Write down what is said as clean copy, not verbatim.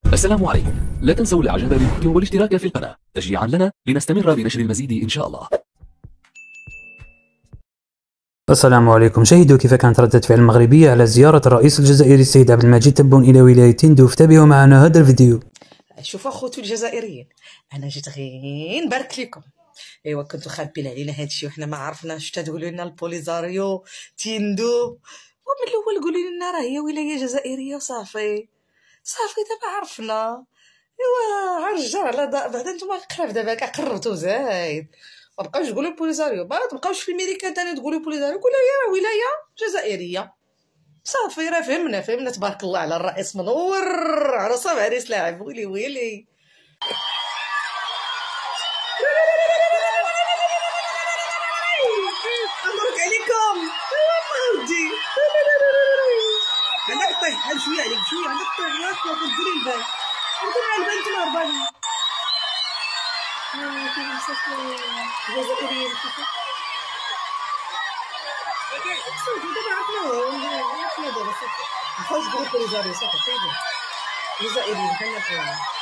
السلام عليكم. لا تنسوا الاعجاب بالفيديو والاشتراك في القناة تشجيعا لنا لنستمر بنشر المزيد ان شاء الله. السلام عليكم. شاهدوا كيف كانت ردة فعل المغربية على زيارة الرئيس الجزائري السيد عبد المجيد تبون إلى ولاية تندوف. تابعوا معنا هذا الفيديو. شوفوا اخوتو الجزائريين، انا جيت غير نبارك لكم. ايوا كنتو خابين علينا هادشي وحنا ما عرفناش، حتى تقولوا لنا البوليزاريو تندوف، ومن الاول قولوا لنا راه هي ولايه جزائريه وصافي دابا عرفنا. ايوا عرجع على بعدا نتوما قراب دابا قربتوا زايد، ما بقاوش تقولوا بوليزاريو، ما تبقاوش في الميريكان ثاني تقولوا بوليزاريو، قولوا هي راه ولايه جزائريه صافي. راه فهمنا تبارك الله على الرئيس منور على صابع عريس لاعب. ويلي مبروك عليكم. ودي عندك طيح شويه عليك، شويه عندك طيح، ياك ديري البال، انتم على البال انتم هربانين. كيف مسكوا الجزائريين صافي دابا عرفنا دابا صافي. نبقاو نقولوا بوليزاريو صافي. طيبين الجزائريين بحالنا بحالنا.